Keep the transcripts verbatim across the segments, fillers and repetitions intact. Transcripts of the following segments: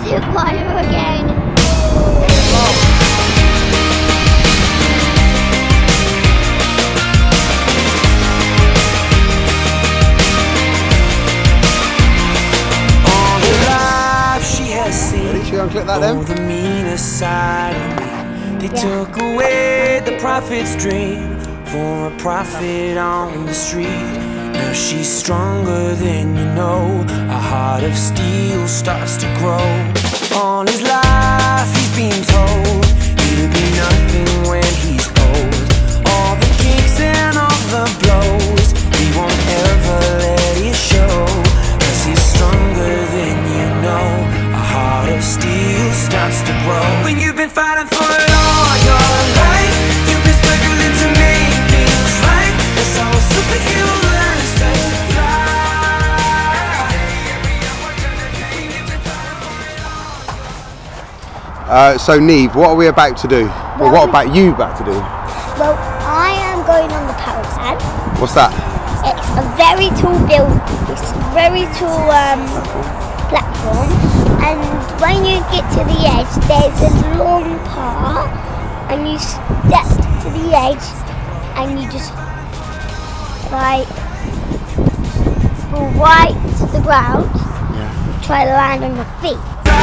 fire again. All her life she has seen. Should we go and click that then? Oh, the meanest side of me. They Yeah. took away the prophet's dream for a prophet on the street. Now she's stronger than you know. A heart of steel starts to grow. All his life he's been told he'll be nothing when he's old. All the kicks and all the blows, he won't ever let it show. Cause he's stronger than you know. A heart of steel starts to grow. When you've been fighting for it all your life, you've been struggling to make things right. That's how a superhero learns to fly. Uh, so Niamh, what are we about to do? Well, what about you about to do? Well, I am going on the paraglide. What's that? It's a very tall build. It's a very tall um, platform, and when you get to the edge, there's a long part, and you step to the edge, and you just like go right to the ground. Yeah. Try to land on your feet.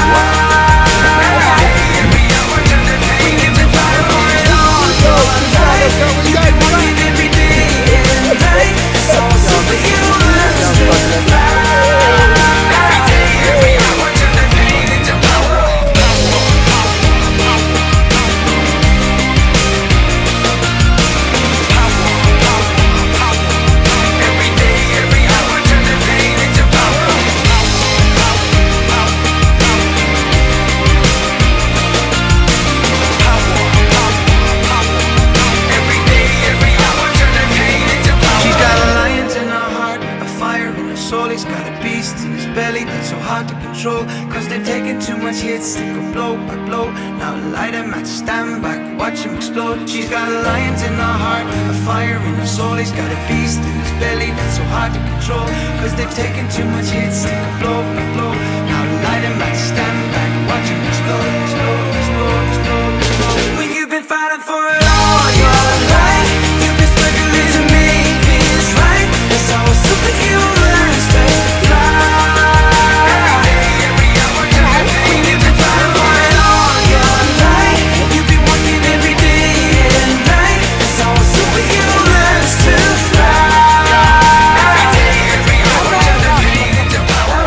He's got a beast in his belly that's so hard to control. Cause they've taken too much hits, they go blow by blow. Now light him at stand back, watch him explode. She's got a lion in her heart, a fire in her soul. He's got a beast in his belly that's so hard to control. Cause they've taken too much hits, they go blow by blow. Now light him at stand back, watch him explode, explode, explode, explode, explode. When you've been fighting for it all your life, you've been struggling to make things right. That's how a superhero learns to fly. Every day, every hour, when you've been fighting for it all your life, you've been working every day and night. That's how a superhero learns to fly. Every day, every hour, turn the pain into power.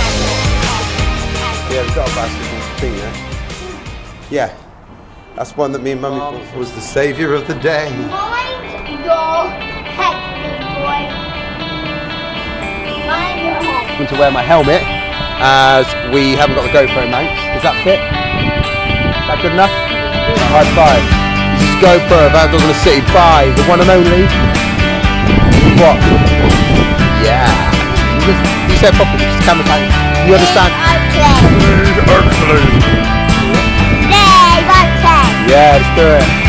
Yeah, we've got a basketball thing there. Yeah, that's one that me and Mummy thought was the saviour of the day. Mind your head, big boy. Mind your head. I'm going to wear my helmet as we haven't got the GoPro mounts. Does that fit? Is that good enough? High five. This is GoPro of Outdoors in the City by the one and only. What? Yeah. You, just, you said properly, just camera time. You understand? Okay. Excellent. Yay, okay. Yeah, let's do it.